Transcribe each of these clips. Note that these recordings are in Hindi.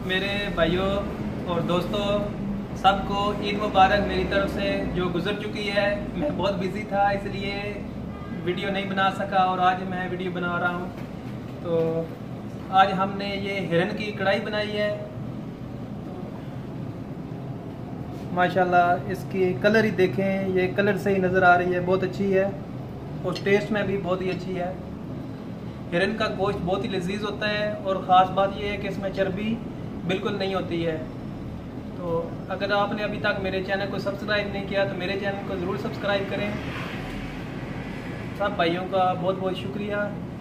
मेरे भाइयों और दोस्तों, सबको ईद मुबारक मेरी तरफ से जो गुजर चुकी है। मैं बहुत बिज़ी था इसलिए वीडियो नहीं बना सका और आज मैं वीडियो बना रहा हूँ। तो आज हमने ये हिरन की कढ़ाई बनाई है। माशाल्लाह इसकी कलर ही देखें, ये कलर से ही नज़र आ रही है, बहुत अच्छी है और टेस्ट में भी बहुत ही अच्छी है। हिरन का गोश्त बहुत ही लजीज होता है और ख़ास बात यह है कि इसमें चर्बी बिल्कुल नहीं होती है। तो अगर आपने अभी तक मेरे चैनल को सब्सक्राइब नहीं किया तो मेरे चैनल को ज़रूर सब्सक्राइब करें। सब भाइयों का बहुत बहुत शुक्रिया।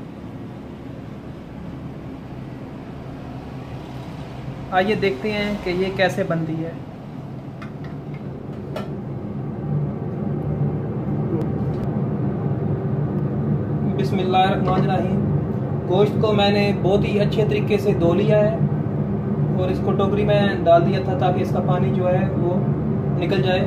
आइए देखते हैं कि ये कैसे बनती है। बिस्मिल्लाहिर्रहमानिर्रहीम। गोश्त को मैंने बहुत ही अच्छे तरीके से धो लिया है और इसको टोकरी में डाल दिया था ताकि इसका पानी जो है वो निकल जाए।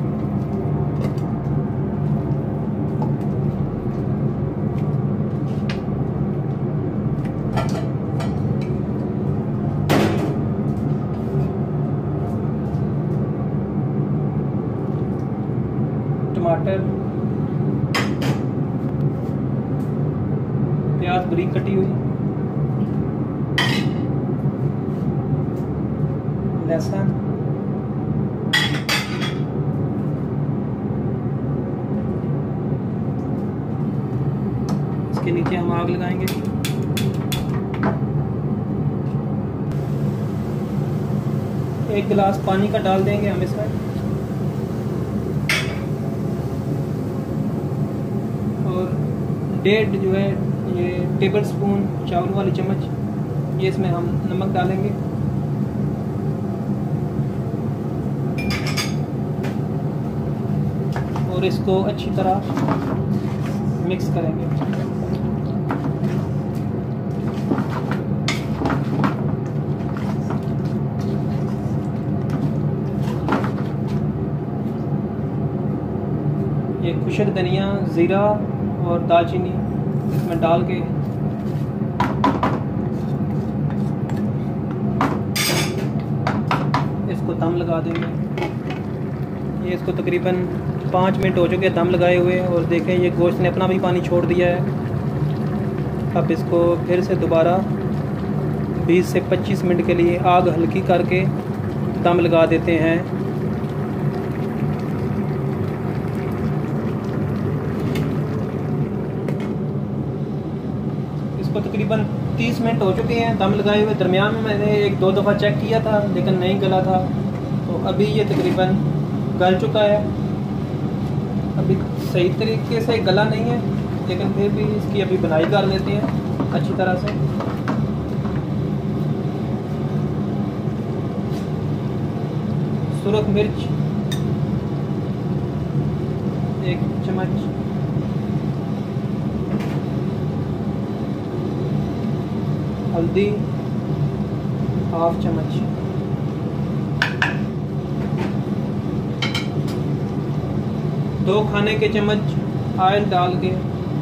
टमाटर, प्याज बारीक कटी हुई, लहसुन, इसके नीचे हम आग लगाएंगे। एक गिलास पानी का डाल देंगे हम इसमें और 1.5 जो है ये टेबल स्पून चावल वाली चम्मच ये इसमें हम नमक डालेंगे। और इसको अच्छी तरह मिक्स करेंगे। ये खुशक धनिया, ज़ीरा और दालचीनी इसमें डाल के इसको दम लगा देंगे। ये इसको तकरीबन 5 मिनट हो चुके दम लगाए हुए और देखें ये गोश्त ने अपना भी पानी छोड़ दिया है। अब इसको फिर से दोबारा 20 से 25 मिनट के लिए आग हल्की करके दम लगा देते हैं। इसको तकरीबन 30 मिनट हो चुके हैं दम लगाए हुए। दरमियान में मैंने 1-2 दफ़ा चेक किया था लेकिन नहीं गला था। तो अभी ये तकरीबन गल चुका है। अभी सही तरीके से गला नहीं है लेकिन फिर भी इसकी अभी बनाई कर लेते हैं अच्छी तरह से। सुरख मिर्च 1 चम्मच, हल्दी 1/2 चम्मच, दो खाने के चम्मच ऑयल डाल के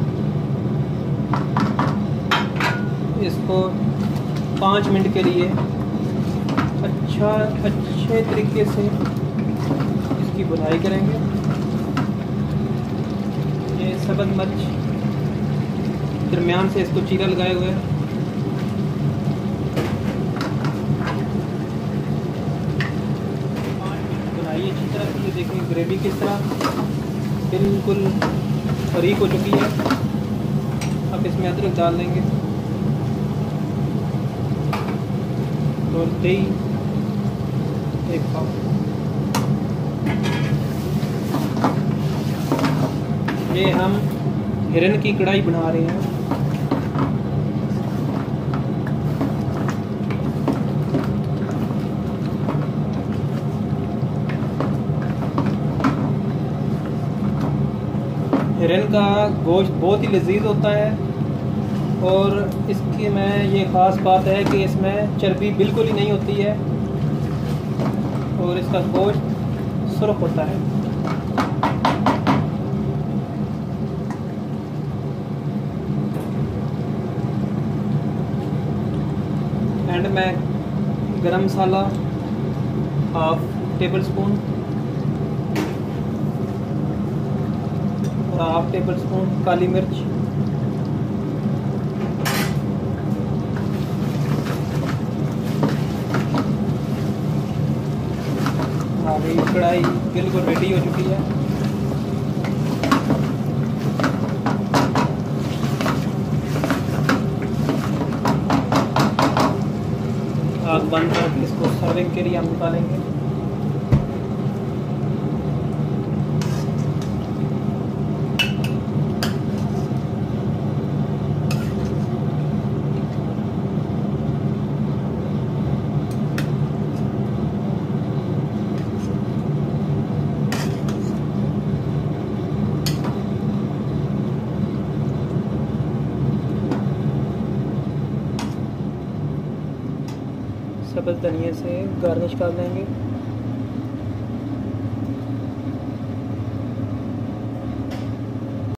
इसको 5 मिनट के लिए अच्छे तरीके से इसकी भुनाई करेंगे। ये सब्ज़ मिर्च दरमियान से इसको चीरा लगाए हुए हैं। भुनाई अच्छी तरह से। ये देखें ग्रेवी किस तरह बिल्कुल बारीक हो चुकी है। अब इसमें अदरक डाल देंगे और दही 1 पाव। ये हम हिरन की कढ़ाई बना रहे हैं। हिरन का गोश्त बहुत ही लजीज होता है और इसकी में ये ख़ास बात है कि इसमें चर्बी बिल्कुल ही नहीं होती है और इसका गोश्त सुर्ख होता है। एंड में गरम मसाला हाफ टेबल स्पून और हाफ टेबल स्पून काली मिर्च, हमारी कढ़ाई बिल्कुल रेडी हो चुकी है। आग बंद करके इसको सर्विंग के लिए हम निकालेंगे। सब्ज़ धनिया से गार्निश कर लेंगे।